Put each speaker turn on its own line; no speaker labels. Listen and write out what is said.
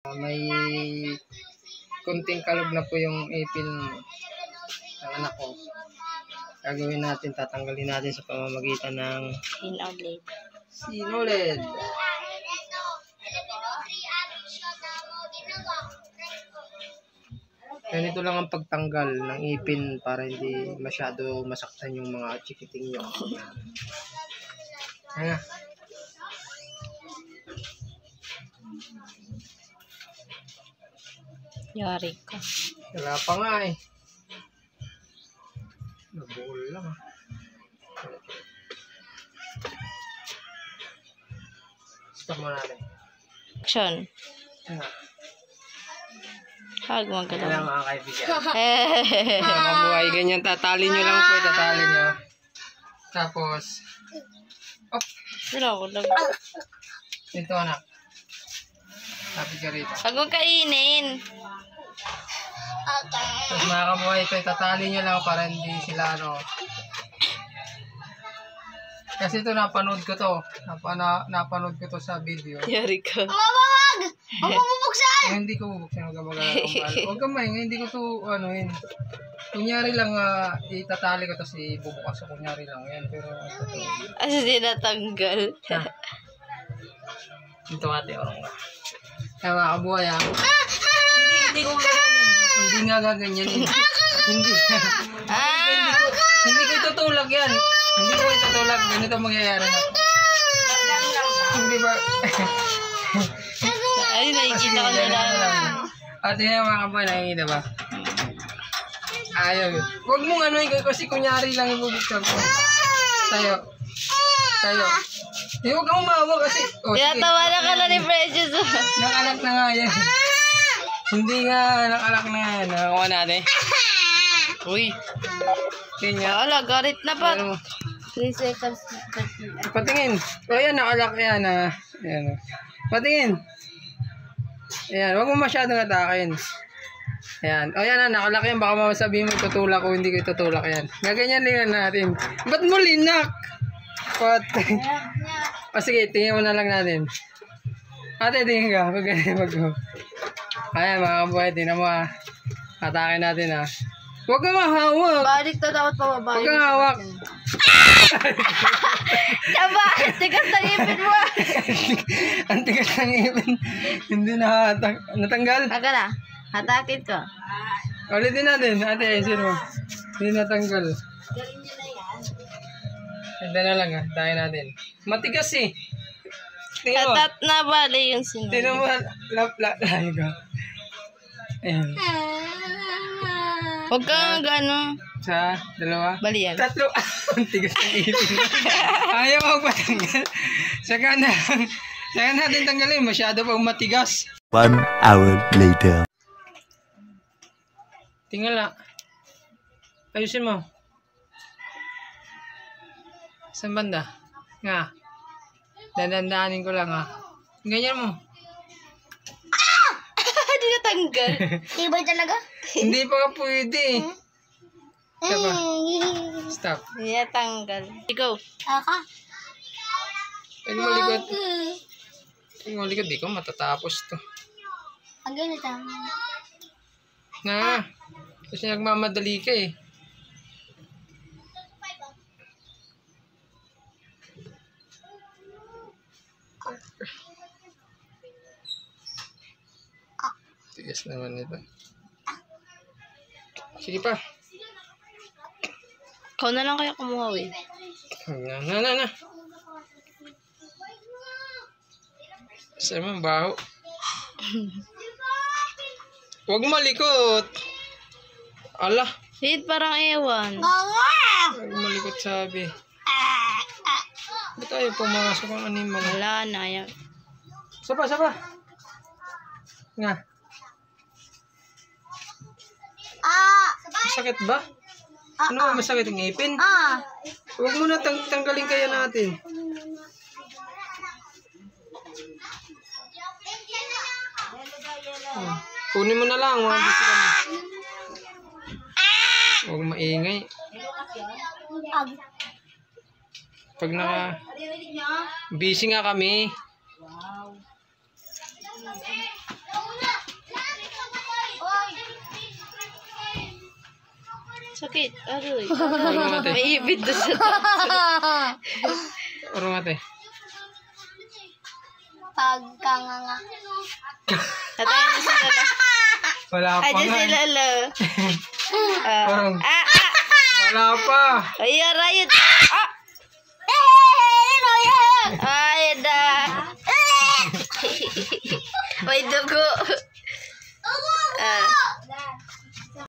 May kunting kalog na po yung ipin ng anak ko. Gagawin natin, tatanggalin natin sa pamamagitan ng sinulid. Ganito lang ang pagtanggal ng ipin para hindi masyado masaktan yung mga chikiting nyo. Ayan.
Yari ka.
Wala pa nga eh. Nabuhol lang ah. Stop mo natin.
Action.
Ayan.
Hag mo ka
Kailangan
lang.
mga kaibigan. Mga buhay ganyan, tatali nyo lang po, tatali nyo. Tapos,
Wala ko lang.
ito anak. Sabi ka rito.
Hag mo kainin.
Tapos mga kabuhay, ito, tatali nyo lang para hindi sila ano. Kasi ito napanood ko to. Napanood ko to sa video.
Yari ka.
Wag! Huwag mo bubuksan!
Hindi ko bubuksan. Huwag ka maingay. Hindi ko to ano yun. Kunyari lang itatali ko to si bubukas. So, kunyari lang yan. Pero
Asa tinatanggal.
ito ate. Kaya mga kabuhay Hindi ko gaganyan. Hindi nga gaganyan. Hindi. Hindi ko itutulak yan. Hindi ko itutulak. Ganito mangyayari na. Hindi ba?
Ay, nakikita ko na lang.
Ate nga mga kabuhay, nakikita ba? Ayaw. Huwag mong ano kasi kunyari lang ibubuksan ko. Tayo. Huwag kang umawa kasi.
Tinatawa na ka lang ni Precious.
Nakalak na nga yan. Hindi nga, nakalak na yan. Nakakuha natin.
Uy.
Kanya.
Ala, garit na pa. 3 seconds.
Patingin. O yan, nakalak yan. Ayan. Patingin. Ayan, huwag mo masyadong atakin. Ayan. O yan, nakalak yan. Baka masabihin mo itutulak o hindi ko itutulak yan. Gaganyan lang natin. Ba't mo linak? O sige, tingin mo na lang natin. Ate, tingin ka. Ayan, mga kabuhay, tingnan mo Atakin natin Huwag kang mahawak.
Balik to dapat pababa.
Huwag kang hawak.
Taba! Tigas na ipin mo.
Ang tigas ng ipin. Hindi natanggal.
Aga na. Hatakin ko.
Ulitin natin. Ate, ayusin mo. Hindi natanggal. Ganda na lang Tayo natin. Matigas eh. Tingnan mo.
Tatat na bali yung sinunod.
Tingnan mo. Layo ka. Ayan.
Huwag kang gano'n.
Sa dalawa.
Bali yan.
3. Ang tigas ng ipin. Ayaw ako patanggal. Saka natin tanggalin. Masyado pang matigas.
1 hour later.
Tingala. Ayusin mo. Saan banda? Nga. Dadandaanin ko lang Ganyan mo.
Hindi natanggal.
Ibay talaga?
Hindi pa ka pwede. Diba? Stop.
Hindi natanggal. Ikaw.
Aka?
Pag malikot. Di ko matatapos to.
Ang ganito.
Kasi nagmamadali ka eh. Tigas naman ito. Sige pa.
Ikaw na lang kaya kumuha
Na. Saan mo baho? Huwag malikot. Ala.
Hit parang ewan.
Huwag malikot sabi. Ba't tayo pumasok ang animal?
Wala na yan.
Sapa. Nga. Masakit ba? Ano ba masakit ang ipin? Huwag mo na tanggalin kaya natin. Kunin mo na lang. Huwag maingay. Pag busy nga kami.
Sakit. Aroy.
Urong ate.
May ibid doon sa taas.
Urong ate.
Pagkanganga.
Tatay na si Lala.
Wala pa
Ayan
nga.
si Lala.
Urong.
Ah!
Wala pa.
Ayan, Ryan. Ah! Ay, na. May dugo.